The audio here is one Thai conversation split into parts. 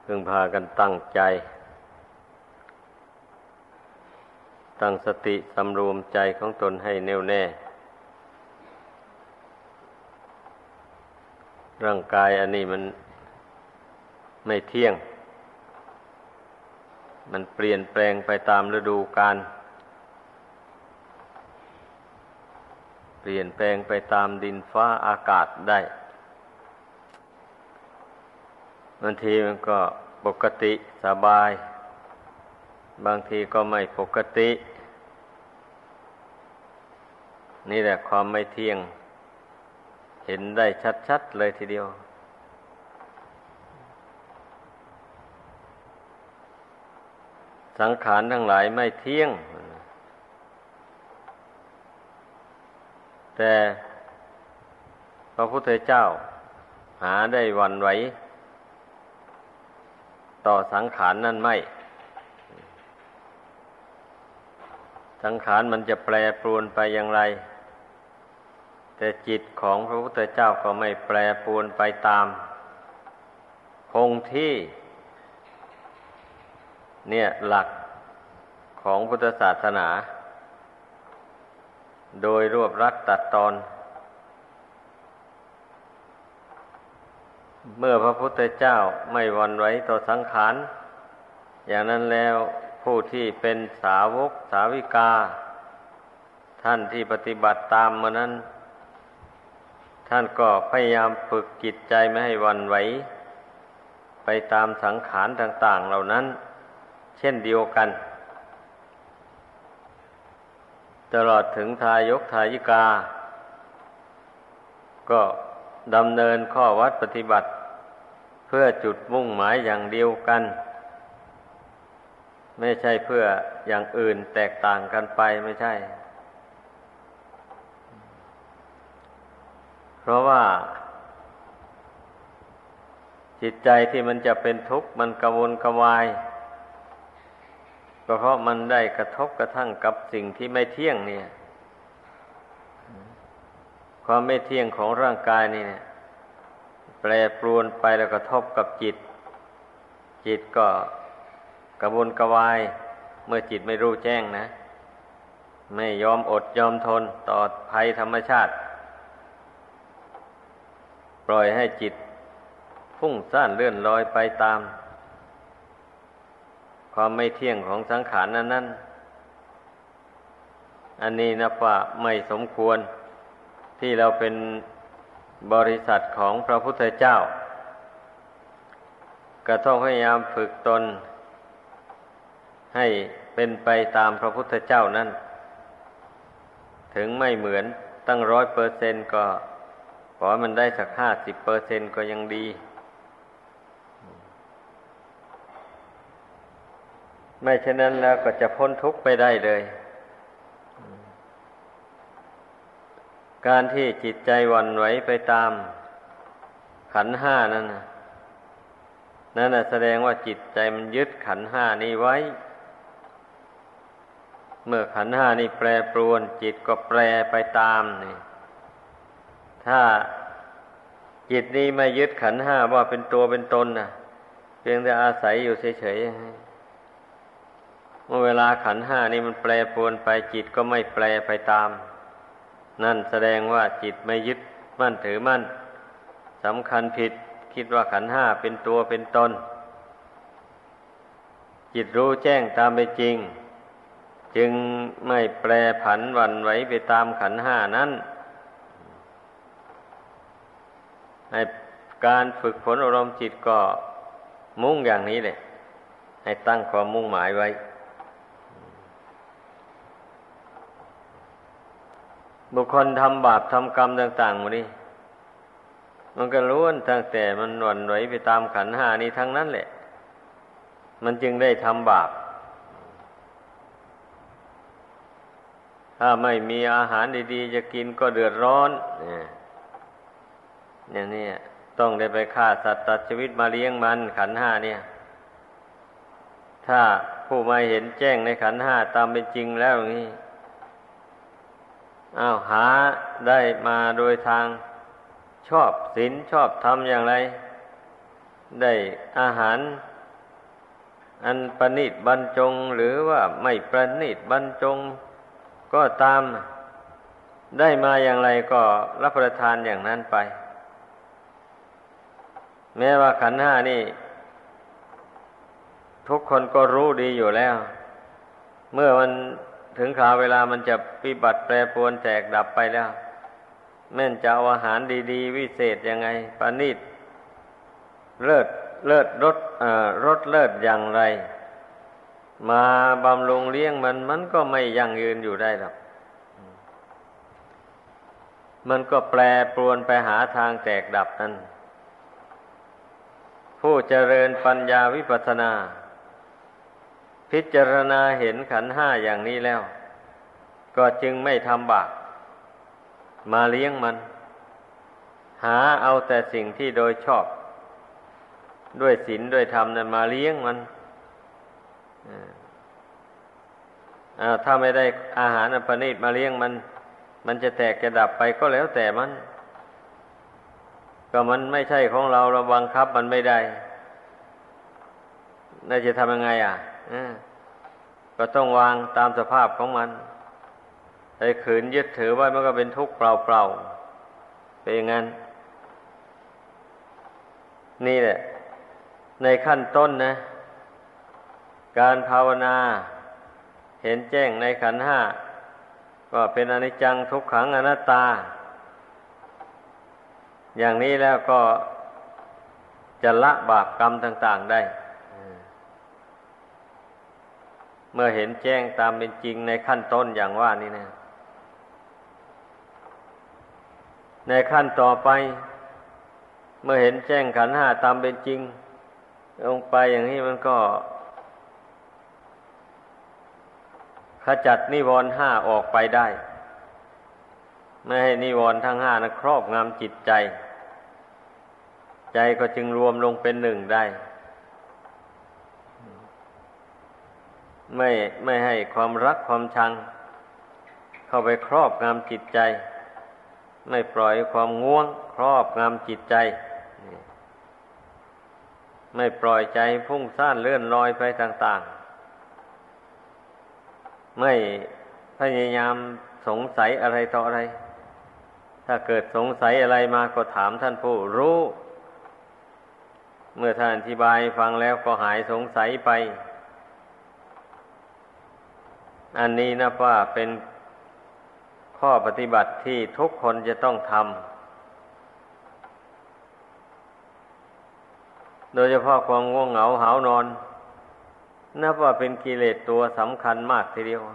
พึงพากันตั้งใจตั้งสติสำรวมใจของตนให้แน่วแน่ร่างกายอันนี้มันไม่เที่ยงมันเปลี่ยนแปลงไปตามฤดูกาลเปลี่ยนแปลงไปตามดินฟ้าอากาศได้บางทีมันก็ปกติสบายบางทีก็ไม่ปกตินี่แหละความไม่เที่ยงเห็นได้ชัดๆเลยทีเดียวสังขารทั้งหลายไม่เที่ยงแต่พระพุทธเจ้าหาได้หวั่นไหวต่อสังขารนั่นไม่สังขารมันจะแปรปรวนไปอย่างไรแต่จิตของพระพุทธเจ้าก็ไม่แปรปรวนไปตามคงที่เนี่ยหลักของพุทธศาสนาโดยรวบรัดตัดตอนเมื่อพระพุทธเจ้าไม่หวั่นไหวต่อสังขารอย่างนั้นแล้วผู้ที่เป็นสาวกสาวิกาท่านที่ปฏิบัติตามมานั้นท่านก็พยายามฝึกจิตใจไม่ให้หวั่นไหวไปตามสังขารต่างๆเหล่านั้นเช่นเดียวกันตลอดถึงทายกทายิกาก็ดำเนินข้อวัดปฏิบัติเพื่อจุดมุ่งหมายอย่างเดียวกันไม่ใช่เพื่ออย่างอื่นแตกต่างกันไปไม่ใช่เพราะว่าจิตใจที่มันจะเป็นทุกข์มันกระวนกระวายก็เพราะมันได้กระทบกระทั่งกับสิ่งที่ไม่เที่ยงเนี่ยความไม่เที่ยงของร่างกายนี่เนี่ยแปรปรวนไปแล้วกระทบกับจิตจิตก็กระวนกระวายเมื่อจิตไม่รู้แจ้งนะไม่ยอมอดยอมทนต่อภัยธรรมชาติปล่อยให้จิตฟุ้งซ่านเลื่อนลอยไปตามความไม่เที่ยงของสังขารนั้นอันนี้นับว่าไม่สมควรที่เราเป็นบริษัทของพระพุทธเจ้าก็ต้องพยายามฝึกตนให้เป็นไปตามพระพุทธเจ้านั้นถึงไม่เหมือนตั้ง100%ก็ขอให้มันได้สัก50%ก็ยังดีไม่เช่นนั้นแล้วก็จะพ้นทุกข์ไปได้เลยการที่จิตใจหวั่นไหวไปตามขันธ์ห้านั่นน่ะแสดงว่าจิตใจมันยึดขันธ์ห้านี้ไว้เมื่อขันธ์ห้านี้แปรปรวนจิตก็แปรไปตามนี่ถ้าจิตนี้ไม่ยึดขันธ์ห้าว่าเป็นตัวเป็นตนน่ะเพียงแต่อาศัยอยู่เฉยๆเมื่อเวลาขันธ์ห้านี้มันแปรปรวนไปจิตก็ไม่แปรไปตามนั่นแสดงว่าจิตไม่ยึดมั่นถือมั่นสำคัญผิดคิดว่าขันธ์ห้าเป็นตัวเป็นตนจิตรู้แจ้งตามเป็นจริงจึงไม่แปรผันหวั่นไหวไปตามขันธ์ห้านั้นให้การฝึกฝนอบรมจิตก็มุ่งอย่างนี้แหละให้ตั้งความมุ่งหมายไว้บุคคลทำบาปทำกรรมต่างๆหมดนี่มันก็ล้วนตั้งแต่มันหวั่นไหวไปตามขันธ์ห้านี้ทั้งนั้นแหละมันจึงได้ทำบาปถ้าไม่มีอาหารดีๆจะกินก็เดือดร้อนอย่างนี้ต้องได้ไปฆ่าสัตว์ตัดชีวิตมาเลี้ยงมันขันธ์ห้าเนี่ยถ้าผู้มาเห็นแจ้งในขันธ์ห้าตามเป็นจริงแล้วอย่างนี้หาได้มาโดยทางชอบศีลชอบธรรมอย่างไรได้อาหารอันประณีตบรรจงหรือว่าไม่ประณีตบรรจงก็ตามได้มาอย่างไรก็รับประทานอย่างนั้นไปแม้ว่าขันธ์ห้านี่ทุกคนก็รู้ดีอยู่แล้วเมื่อมันถึงคราวเวลามันจะวิบัติแปรปรวนแตกดับไปแล้วแม่นจะเอาอาหารดีๆวิเศษยังไงประณีตเลิศรสเลิศอย่างไรมาบำรุงเลี้ยงมันก็ไม่ยั่งยืนอยู่ได้หรอกมันก็แปรปรวนไปหาทางแตกดับนั้นผู้เจริญปัญญาวิปัสสนาพิจารณาเห็นขันธ์ห้าอย่างนี้แล้วก็จึงไม่ทำบาปมาเลี้ยงมันหาเอาแต่สิ่งที่โดยชอบด้วยศีลด้วยธรรมนั้นมาเลี้ยงมันถ้าไม่ได้อาหารอันประณีตมาเลี้ยงมันจะแตกจะดับไปก็แล้วแต่มันก็มันไม่ใช่ของเราบังคับมันไม่ได้น่าจะทำยังไงก็ต้องวางตามสภาพของมันไอ้ขืนยึดถือไว้มันก็เป็นทุกข์เปล่าๆเป็นอย่างนั้นนี่แหละในขั้นต้นนะการภาวนาเห็นแจ้งในขันธ์ห้าก็เป็นอนิจจังทุกขังอนัตตาอย่างนี้แล้วก็จะละบาปกรรมต่างๆได้เมื่อเห็นแจ้งตามเป็นจริงในขั้นต้นอย่างว่านี้นะในขั้นต่อไปเมื่อเห็นแจ้งขันธ์ห้าตามเป็นจริงลงไปอย่างนี้มันก็ขจัดนิวรณ์ห้าออกไปได้ไม่ให้นิวรณ์ทั้งห้านะครอบงำจิตใจใจก็จึงรวมลงเป็นหนึ่งได้ไม่ให้ความรักความชังเข้าไปครอบงำจิตใจไม่ปล่อยความง่วงครอบงำจิตใจไม่ปล่อยใจพุ่งซ่านเลื่อนลอยไปต่างๆไม่พยายามสงสัยอะไรต่ออะไรถ้าเกิดสงสัยอะไรมาก็ถามท่านผู้รู้เมื่อท่านอธิบายฟังแล้วก็หายสงสัยไปอันนี้นะว่าเป็นข้อปฏิบัติที่ทุกคนจะต้องทำโดยเฉพาะความง่วงเหงาหาวนอนนับว่าเป็นกิเลสตัวสำคัญมากทีเดียว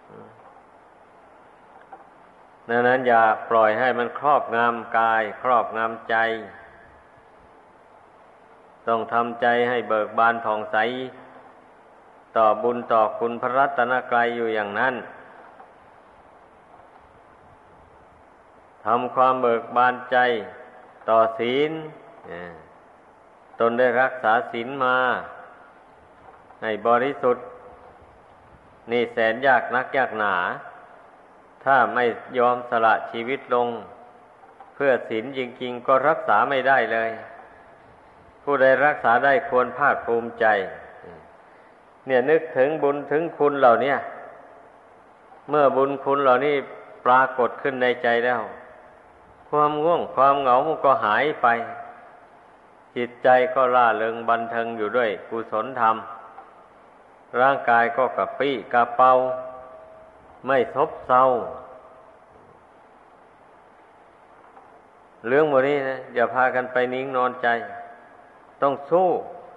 ดังนั้นอย่าปล่อยให้มันครอบงำกายครอบงำใจต้องทำใจให้เบิกบานผ่องใสต่อบุญต่อคุณพระรัตนกรัยอยู่อย่างนั้นทำความเบิกบานใจต่อศีลตนได้รักษาศีลมาให้บริสุทธิ์นี่แสนยากนักยากหนาถ้าไม่ยอมสละชีวิตลงเพื่อศีลจริงๆก็รักษาไม่ได้เลยผู้ใดรักษาได้ควรภาคภูมิใจเนี่ยนึกถึงบุญถึงคุณเหล่านี้เมื่อบุญคุณเหล่านี้ปรากฏขึ้นในใจแล้วความง่วงความเหงามันก็หายไปจิตใจก็ร่าเริงบันเทิงอยู่ด้วยกุศลธรรมร่างกายก็กระปรี้กระเปร่าไม่ซบเซาเรื่องพวกนี้นะอย่าพากันไปนิ่งนอนใจต้องสู้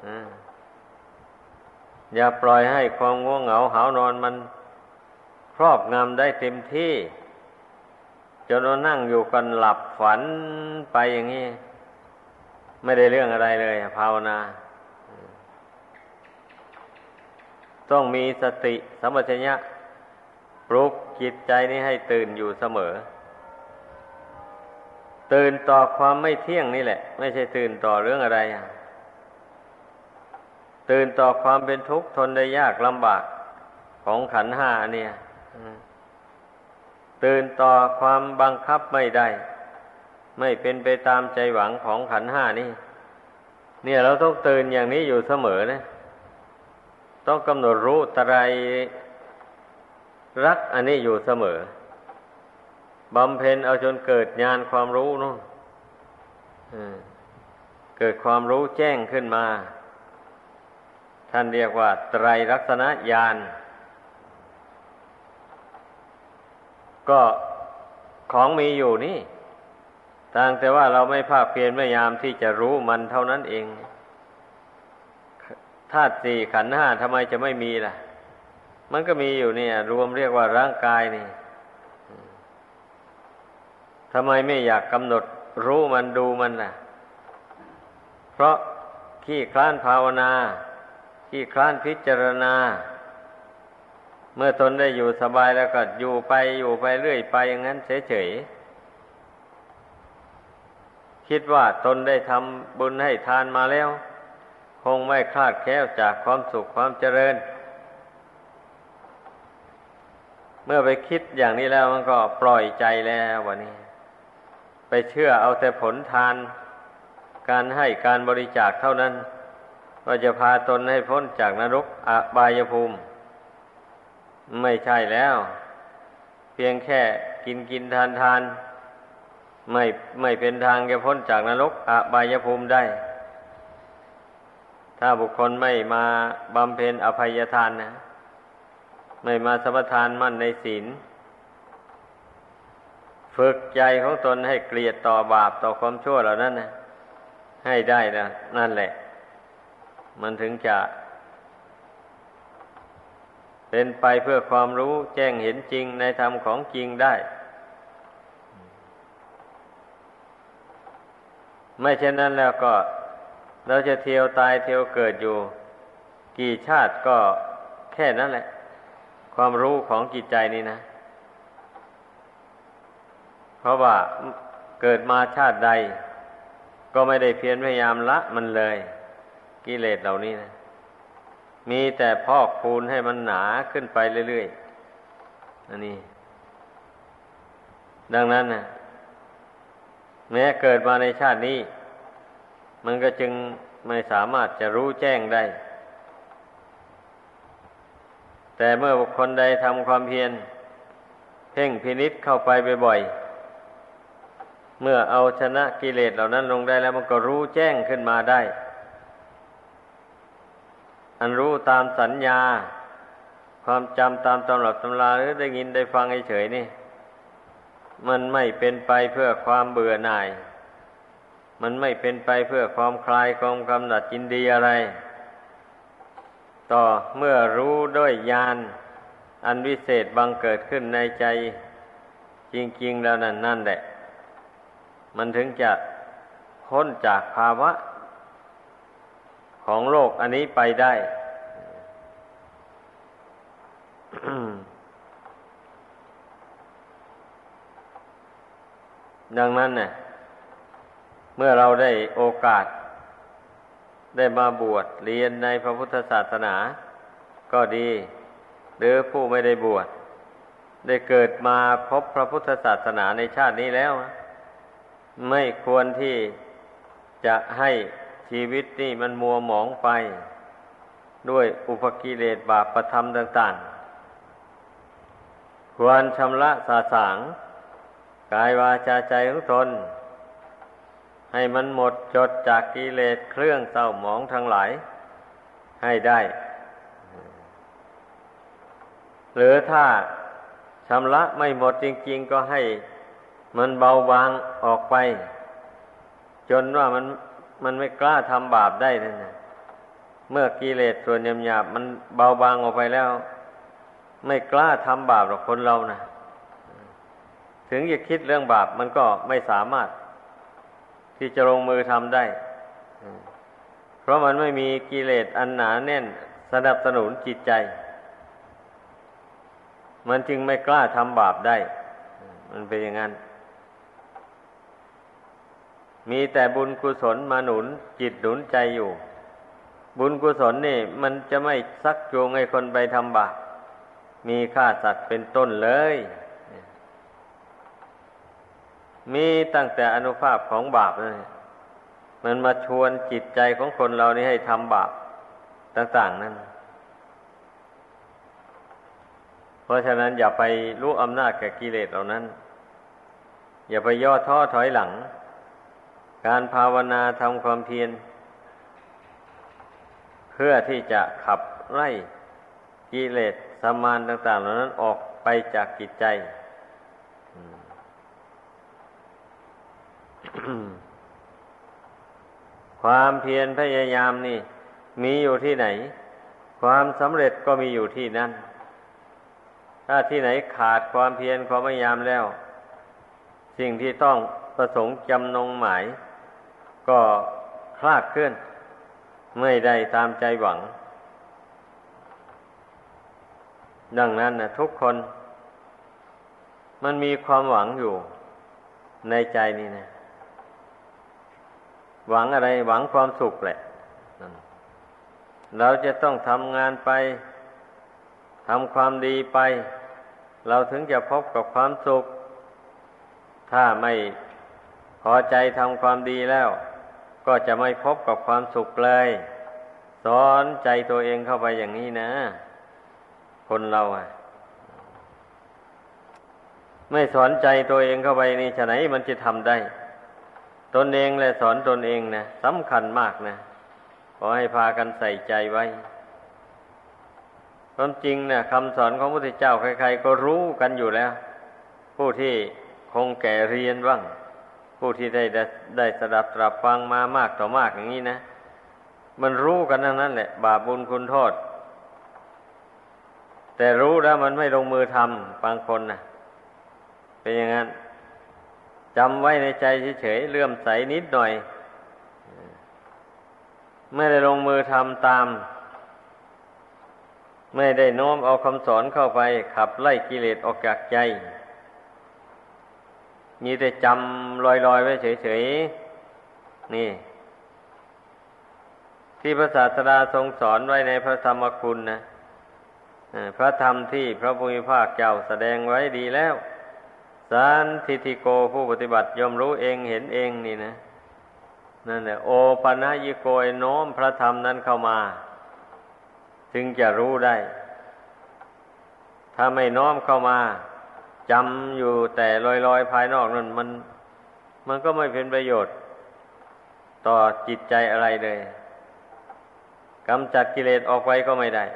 อย่าปล่อยให้ความง่วงเหงาหาวนอนมันครอบงำได้เต็มที่จนเรานั่งอยู่กันหลับฝันไปอย่างนี้ไม่ได้เรื่องอะไรเลยภาวนาต้องมีสติสัมปชัญญะปลุกจิตใจนี้ให้ตื่นอยู่เสมอตื่นต่อความไม่เที่ยงนี่แหละไม่ใช่ตื่นต่อเรื่องอะไรตื่นต่อความเป็นทุกข์ทนได้ยากลำบากของขันธ์ห้าเนี่ยตื่นต่อความบังคับไม่ได้ไม่เป็นไปตามใจหวังของขันธ์ห้านี่เนี่ยเราต้องตื่นอย่างนี้อยู่เสมอนะต้องกำหนดรู้ไตรลักษณ์อันนี้อยู่เสมอบำเพ็ญเอาจนเกิดญาณความรู้นู่นเกิดความรู้แจ้งขึ้นมาท่านเรียกว่าไตรลักษณญาณก็ของมีอยู่นี่ต่างแต่ว่าเราไม่ภาคเพียรพยายามที่จะรู้มันเท่านั้นเองธาตุสี่ขันธ์ห้าทำไมจะไม่มีล่ะมันก็มีอยู่เนี่ยรวมเรียกว่าร่างกายนี่ทำไมไม่อยากกำหนดรู้มันดูมันล่ะเพราะขี้คร้านภาวนาขี้คร้านพิจารณาเมื่อตนได้อยู่สบายแล้วก็อยู่ไปเรื่อยไปอย่างนั้นเฉยๆคิดว่าตนได้ทำบุญให้ทานมาแล้วคงไม่คลาดแคล้วจากความสุขความเจริญเมื่อไปคิดอย่างนี้แล้วมันก็ปล่อยใจแล้ววันนี้ไปเชื่อเอาแต่ผลทานการให้การบริจาคเท่านั้นว่าจะพาตนให้พ้นจากนรกอบายภูมิไม่ใช่แล้วเพียงแค่กินทานไม่เป็นทางจะพ้นจากนรกอบายภูมิได้ถ้าบุคคลไม่มาบำเพ็ญอภัยทานนะไม่มาสมาทานมั่นในศีลฝึกใจของตนให้เกลียดต่อบาปต่อความชั่วเหล่านั้นนะให้ได้นะนั่นแหละมันถึงจะเป็นไปเพื่อความรู้แจ้งเห็นจริงในธรรมของจริงได้ไม่เช่นนั้นแล้วก็เราจะเที่ยวตายเที่ยวเกิดอยู่กี่ชาติก็แค่นั้นแหละความรู้ของจิตใจนี่นะเพราะว่าเกิดมาชาติใดก็ไม่ได้เพียรพยายามละมันเลยกิเลสเหล่านี้นะมีแต่พอกพูนให้มันหนาขึ้นไปเรื่อยๆอันนี้ดังนั้นนะแม้เกิดมาในชาตินี้มันก็จึงไม่สามารถจะรู้แจ้งได้แต่เมื่อบุคคลใดทำความเพียรเพ่งพินิจเข้าไปบ่อยๆเมื่อเอาชนะกิเลสเหล่านั้นลงได้แล้วมันก็รู้แจ้งขึ้นมาได้อันรู้ตามสัญญาความจำตามตำรับตำราหรือได้ยินได้ฟังเฉยๆนี่มันไม่เป็นไปเพื่อความเบื่อหน่ายมันไม่เป็นไปเพื่อความคลายความกำหนัดยินดีอะไรต่อเมื่อรู้ด้วยญาณอันวิเศษบังเกิดขึ้นในใจจริงๆแล้วนั่นแหละมันถึงจะพ้นจากภาวะของโลกอันนี้ไปได้ ดังนั้นเนี่ยเมื่อเราได้โอกาสได้มาบวชเรียนในพระพุทธศาสนาก็ดีหรือผู้ไม่ได้บวชได้เกิดมาพบพระพุทธศาสนาในชาตินี้แล้วไม่ควรที่จะให้ชีวิตนี่มันมัวหมองไปด้วยอุปกิเลสบาปประธรรมต่างๆควรชำระสาสางกายวาจาใจของตนให้มันหมดจดจากกิเลสเครื่องเศร้าหมองทั้งหลายให้ได้หรือถ้าชำระไม่หมดจริงๆก็ให้มันเบาบางออกไปจนว่ามันไม่กล้าทำบาปได้นั่นนะเมื่อกิเลสส่วนหยาบๆมันเบาบางออกไปแล้วไม่กล้าทำบาปหรอกคนเรานะถึงจะคิดเรื่องบาปมันก็ไม่สามารถที่จะลงมือทำได้เพราะมันไม่มีกิเลสอันหนาแน่นสนับสนุนจิตใจมันจึงไม่กล้าทำบาปได้มันเป็นอย่างนั้นมีแต่บุญกุศลมาหนุนจิตหนุนใจอยู่บุญกุศลนี่มันจะไม่ซักจูงให้คนไปทำบาปมีฆ่าสัตว์เป็นต้นเลยมีตั้งแต่อานุภาพของบาปนั่นมันมาชวนจิตใจของคนเรานี่ให้ทำบาปต่างๆนั่นราะฉะนั้นอย่าไปรู้อำนาจแก่กิเลสเหล่านั้นอย่าไปย่อท้อถอยหลังการภาวนาทำความเพียรเพื่อที่จะขับไล่กิเลสสัมมานต่างๆเหล่านั้นออกไปจากจิตใจ ความเพียรพยายามนี่มีอยู่ที่ไหนความสำเร็จก็มีอยู่ที่นั่นถ้าที่ไหนขาดความเพียรความพยายามแล้วสิ่งที่ต้องประสงค์จำนงหมายก็คลาดเคลื่อนไม่ได้ตามใจหวังดังนั้นนะทุกคนมันมีความหวังอยู่ในใจนี่นะหวังอะไรหวังความสุขแหละเราจะต้องทำงานไปทำความดีไปเราถึงจะพบกับความสุขถ้าไม่พอใจทำความดีแล้วก็จะไม่พบกับความสุขเลยสอนใจตัวเองเข้าไปอย่างนี้นะคนเราไม่สอนใจตัวเองเข้าไปนี่ฉะไหนมันจะทำได้ตนเองและสอนตนเองนะสำคัญมากนะขอให้พากันใส่ใจไว้ความจริงนะคำสอนของพระพุทธเจ้าใครๆก็รู้กันอยู่แล้วผู้ที่คงแก่เรียนบ้างผู้ที่ได้สดับตรับฟังมามากต่อมากอย่างนี้นะมันรู้กันทั้งนั้นแหละบาปบุญคุณโทษแต่รู้แล้วมันไม่ลงมือทำบางคนนะเป็นอย่างนั้นจำไว้ในใจเฉยๆเลื่อมใสนิดหน่อยไม่ได้ลงมือทำตามไม่ได้โน้มเอาคำสอนเข้าไปขับไล่กิเลสออกจากใจมีแต่จำลอยๆไว้เฉยๆนี่ที่พระศาสดาทรงสอนไว้ในพระธรรมคุณนะพระธรรมที่พระผู้มีพระเจ้าแสดงไว้ดีแล้วสันทิฏฐิโกผู้ปฏิบัติย่อมรู้เองเห็นเองนี่นะนั่นแหละโอปัญญิโกโน้มพระธรรมนั้นเข้ามาจึงจะรู้ได้ถ้าไม่น้อมเข้ามาจำอยู่แต่ลอยๆภายนอกนั่นมันก็ไม่เป็นประโยชน์ต่อจิตใจอะไรเลยกำจัดกิเลสออกไปก็ไม่ได้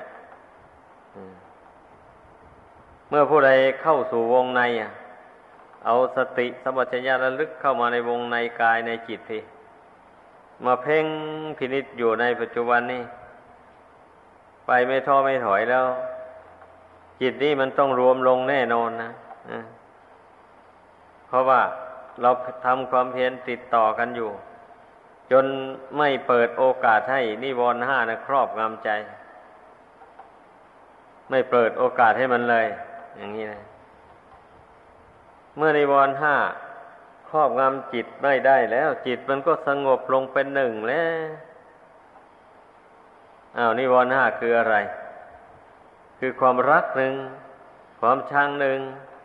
เมื่อผู้ใดเข้าสู่วงในเอาสติสัมปชัญญะระลึกเข้ามาในวงในกายในจิตทีมาเพ่งพินิจอยู่ในปัจจุบันนี้ไปไม่ท้อไม่ถอยแล้วจิตนี้มันต้องรวมลงแน่นอนนะเพราะว่าเราทำความเพียรติดต่อกันอยู่จนไม่เปิดโอกาสให้นิวรณ์ห้านะครอบงำใจไม่เปิดโอกาสให้มันเลยอย่างนี้นะเมื่อนิวรณ์ห้าครอบงำจิตไม่ได้แล้วจิตมันก็สงบลงเป็นหนึ่งแล้วนิวรณ์ห้าคืออะไรคือความรักหนึ่งความชังหนึ่ง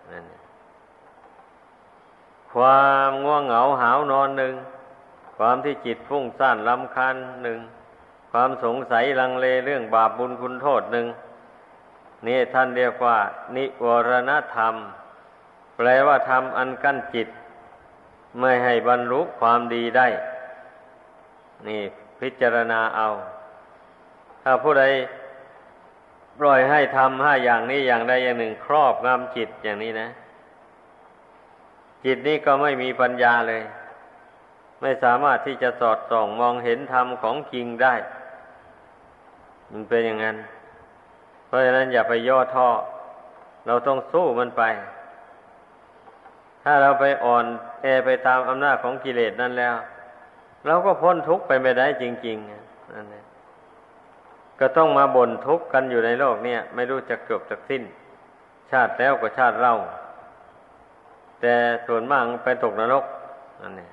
ความง่วงเหงาหาวนอนหนึ่งความที่จิตฟุ้งซ่านรำคาญหนึ่งความสงสัยลังเลเรื่องบาปบุญคุณโทษหนึ่งนี่ท่านเรียกว่านิวรณธรรมแปลว่าธรรมอันกั้นจิตไม่ให้บรรลุความดีได้นี่พิจารณาเอาถ้าผู้ใดปล่อยให้ทำห้าอย่างนี้อย่างใดอย่างหนึ่งครอบงำจิตอย่างนี้นะจิตนี้ก็ไม่มีปัญญาเลยไม่สามารถที่จะสอดส่องมองเห็นธรรมของจริงได้มันเป็นอย่างนั้นเพราะฉะนั้นอย่าไปย่อท้อเราต้องสู้มันไปถ้าเราไปอ่อนแอไปตามอำนาจของกิเลสนั่นแล้วเราก็พ้นทุกข์ไปไม่ได้จริงๆนั่นแหละก็ต้องมาบ่นทุกข์กันอยู่ในโลกเนี่ยไม่รู้จักจบจักสิ้นชาติแล้วก็ชาติเล่าแต่ส่วนมากไปตกนรกนั่นแหละ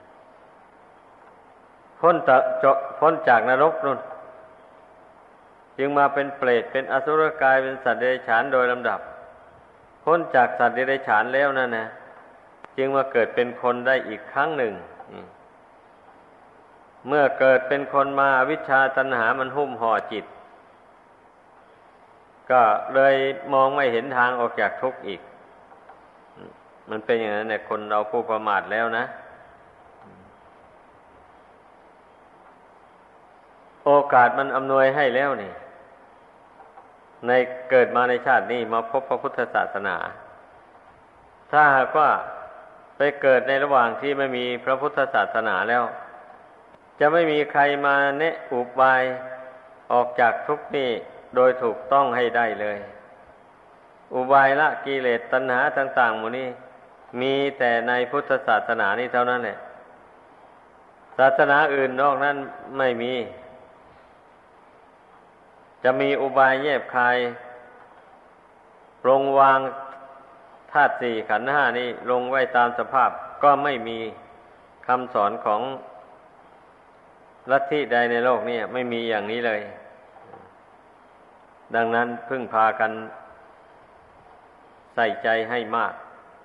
พ้นจากนรกนู่นจึงมาเป็นเปรตเป็นอสุรกายเป็นสัตว์เดรัจฉานโดยลำดับพ้นจากสัตว์เดรัจฉานแล้วนั่นนะจึงมาเกิดเป็นคนได้อีกครั้งหนึ่งเมื่อเกิดเป็นคนมาอวิชชาตัณหามันหุ้มห่อจิตก็เลยมองไม่เห็นทางออกจากทุกข์อีกมันเป็นอย่างนั้นเนี่ยคนเราผู้ประมาทแล้วนะโอกาสมันอำนวยให้แล้วนี่ในเกิดมาในชาตินี้มาพบพระพุทธศาสนาถ้าหากว่าไปเกิดในระหว่างที่ไม่มีพระพุทธศาสนาแล้วจะไม่มีใครมาแนะอุบายออกจากทุกข์นี้โดยถูกต้องให้ได้เลยอุบายละกิเลสตัณหาต่างๆหมดนี้มีแต่ในพุทธศาสนานี้เท่านั้นแหละศาสนาอื่นนอกนั้นไม่มีจะมีอุบายแยบคายปรงวางธาตุสี่ขันธ์ห้านี้ลงไว้ตามสภาพก็ไม่มีคำสอนของลัทธิใดในโลกนี้ไม่มีอย่างนี้เลยดังนั้นพึ่งพากันใส่ใจให้มาก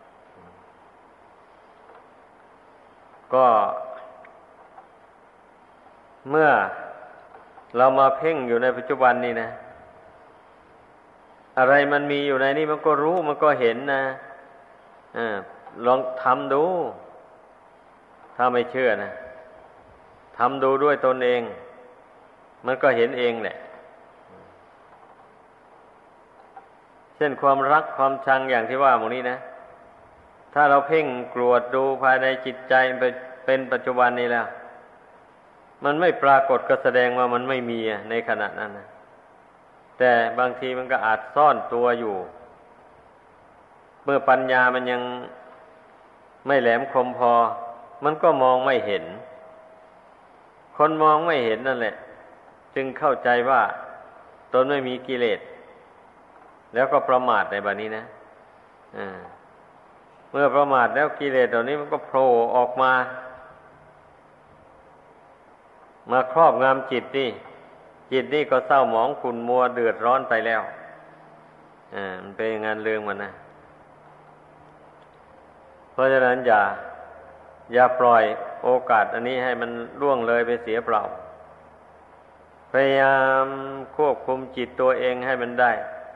ก็เมื่อเรามาเพ่งอยู่ในปัจจุบันนี้นะอะไรมันมีอยู่ในนี้มันก็รู้มันก็เห็นนะลองทำดูถ้าไม่เชื่อนะทำดูด้วยตนเองมันก็เห็นเองแหละเช่นความรักความชังอย่างที่ว่าหมดนี้นะถ้าเราเพ่งกรวดดูภายในจิตใจเป็นปัจจุบันนี้แล้วมันไม่ปรากฏก็แสดงว่ามันไม่มีในขณะนั้นนะแต่บางทีมันก็อาจซ่อนตัวอยู่เมื่อปัญญามันยังไม่แหลมคมพอมันก็มองไม่เห็นคนมองไม่เห็นนั่นแหละจึงเข้าใจว่าตนไม่มีกิเลสแล้วก็ประมาทในบัดนี้นะเมื่อประมาทแล้วกิเลสเหล่านี้มันก็โผล่ออกมาครอบงำจิตนี่ก็เศร้าหมองขุ่นมัวเดือดร้อนไปแล้วมันเป็นงานเรื่องมันนะเพราะฉะนั้นอย่าปล่อยโอกาสอันนี้ให้มันล่วงเลยไปเสียเปล่าพยายามควบคุมจิตตัวเองให้มันได้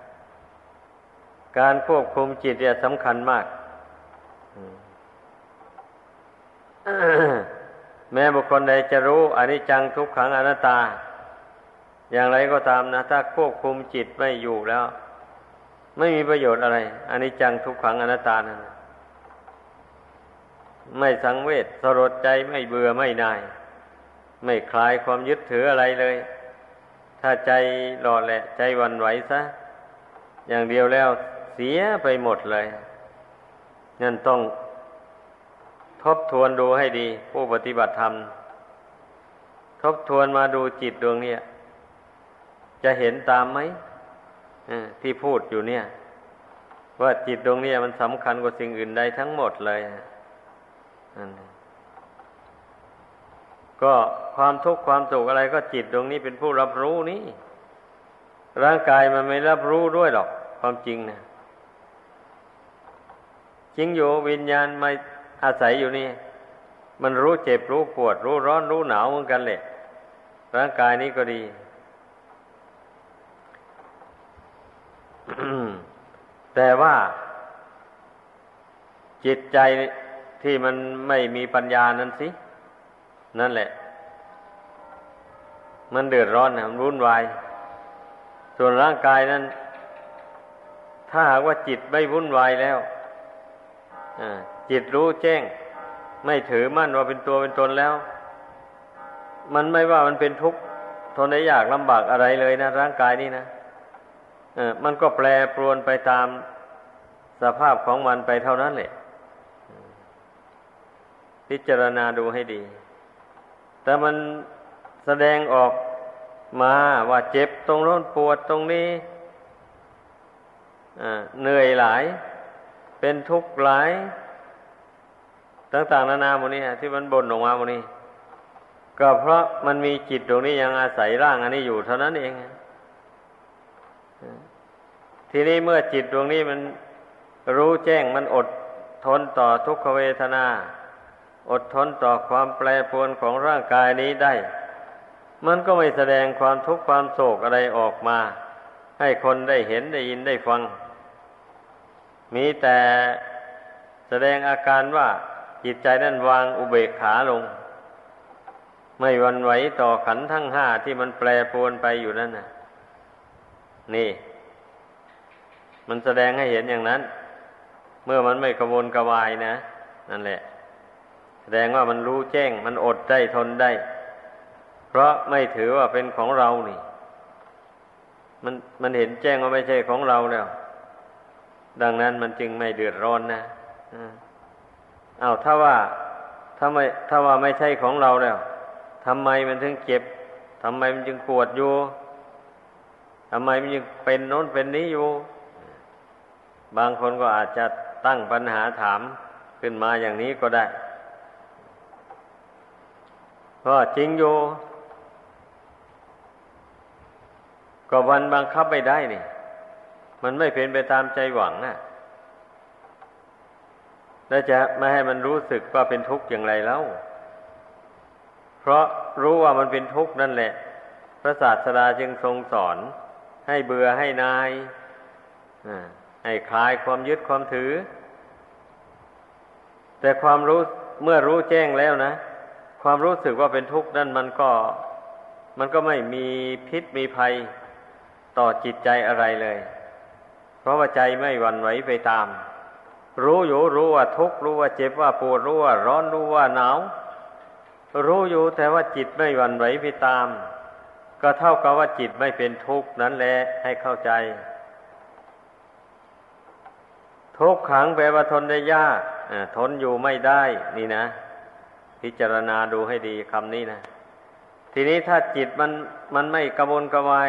การควบคุมจิตเนี่ยสำคัญมากแม้บุคคลใดจะรู้อนิจจังทุกขังอนัตตาอย่างไรก็ตามนะถ้าควบคุมจิตไม่อยู่แล้วไม่มีประโยชน์อะไรอนิจจังทุกขังอนัตตานั้นไม่สังเวชสลดใจไม่เบื่อไม่น่ายไม่คลายความยึดถืออะไรเลยถ้าใจหล่อแหละใจหวั่นไหวซะอย่างเดียวแล้วเสียไปหมดเลยนั่นต้องทบทวนดูให้ดีผู้ปฏิบัติธรรมทบทวนมาดูจิตดวงนี้จะเห็นตามไหมที่พูดอยู่เนี่ยว่าจิตดวงนี้มันสำคัญกว่าสิ่งอื่นใดทั้งหมดเลยก็ความทุกข์ความสุขอะไรก็จิตดวงนี้เป็นผู้รับรู้นี่ร่างกายมันไม่รับรู้ด้วยหรอกความจริงนะจริงอยู่วิญญาณมาอาศัยอยู่นี่มันรู้เจ็บรู้ปวดรู้ร้อนรู้หนาวเหมือนกันแหละร่างกายนี้ก็ดี แต่ว่าจิตใจที่มันไม่มีปัญญานั้นสินั่นแหละมันเดือดร้อนมันวุ่นวายส่วนร่างกายนั้นถ้าหากว่าจิตไม่วุ่นวายแล้วจิตรู้แจ้งไม่ถือมั่นว่าเป็นตัวเป็นตนแล้วมันไม่ว่ามันเป็นทุกข์ทนได้ยากลำบากอะไรเลยนะร่างกายนี้นะมันก็แปรปรวนไปตามสภาพของมันไปเท่านั้นแหละพิจารณาดูให้ดีแต่มันแสดงออกมาว่าเจ็บตรงโน้นปวดตรงนี้เหนื่อยหลายเป็นทุกข์หลายต่างๆนานาหมดนี้ที่มันบ่นออกมาหมดนี้ก็เพราะมันมีจิตตรงนี้ยังอาศัยร่างอันนี้อยู่เท่านั้นเองทีนี้เมื่อจิตดวงนี้มันรู้แจ้งมันอดทนต่อทุกขเวทนาอดทนต่อความแปรปรวนของร่างกายนี้ได้มันก็ไม่แสดงความทุกข์ความโศกอะไรออกมาให้คนได้เห็นได้ยินได้ฟังมีแต่แสดงอาการว่าจิตใจนั้นวางอุเบกขาลงไม่หวั่นไหวต่อขันธ์ทั้งห้าที่มันแปรปรวนไปอยู่นั่นน่ะนี่มันแสดงให้เห็นอย่างนั้นเมื่อมันไม่กระวนกระวายนะนั่นแหละแสดงว่ามันรู้แจ้งมันอดได้ทนได้เพราะไม่ถือว่าเป็นของเรานี่มันเห็นแจ้งว่าไม่ใช่ของเราแล้วดังนั้นมันจึงไม่เดือดร้อนนะถ้าว่าไม่ใช่ของเราแล้วทำไมมันถึงเจ็บทำไมมันจึงปวดอยู่ทำไมมันจึงเป็นโน้นเป็นนี้อยู่บางคนก็อาจจะตั้งปัญหาถามขึ้นมาอย่างนี้ก็ได้เพราะจริงอยู่ก็วันบังคับไม่ได้นี่มันไม่เป็นไปตามใจหวังนะแล้วจะไม่ให้มันรู้สึกว่าเป็นทุกข์อย่างไรแล้วเพราะรู้ว่ามันเป็นทุกข์นั่นแหละพระศาสดาจึงทรงสอนให้เบื่อให้นายให้คลายความยึดความถือแต่ความรู้เมื่อรู้แจ้งแล้วนะความรู้สึกว่าเป็นทุกข์นั่นมันก็ไม่มีพิษมีภัยต่อจิตใจอะไรเลยเพราะว่าใจไม่หวั่นไหวไปตามรู้อยู่รู้ว่าทุกข์รู้ว่าเจ็บว่าปวดรู้ว่าร้อนรู้ว่าหนาวรู้อยู่แต่ว่าจิตไม่หวั่นไหวไปตามก็เท่ากับว่าจิตไม่เป็นทุกข์นั่นแหละให้เข้าใจทุกขังแปลว่าทนได้ยากทนอยู่ไม่ได้นี่นะพิจารณาดูให้ดีคำนี้นะทีนี้ถ้าจิตมันไม่กระวนกระวาย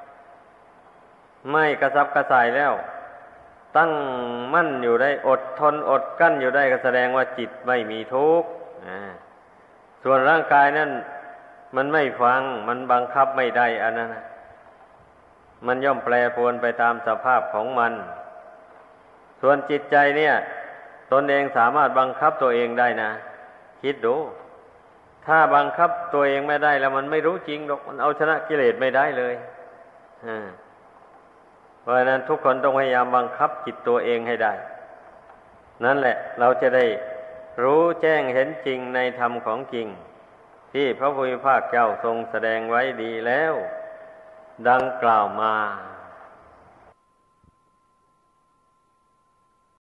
ไม่กระสับกระส่ายแล้วตั้งมั่นอยู่ได้อดทนอดกั้นอยู่ได้ก็แสดงว่าจิตไม่มีทุกข์ส่วนร่างกายนั้นมันไม่ฟังมันบังคับไม่ได้อันนั้นมันย่อมแปรปรวนไปตามสภาพของมันส่วนจิตใจเนี่ยตนเองสามารถบังคับตัวเองได้นะคิดดูถ้าบังคับตัวเองไม่ได้แล้วมันไม่รู้จริงหรอกมันเอาชนะกิเลสไม่ได้เลยเพราะฉะนั้นทุกคนต้องพยายามบังคับจิตตัวเองให้ได้นั่นแหละเราจะได้รู้แจ้งเห็นจริงในธรรมของจริงที่พระพุทธเจ้าทรงแสดงไว้ดีแล้วดังกล่าวมา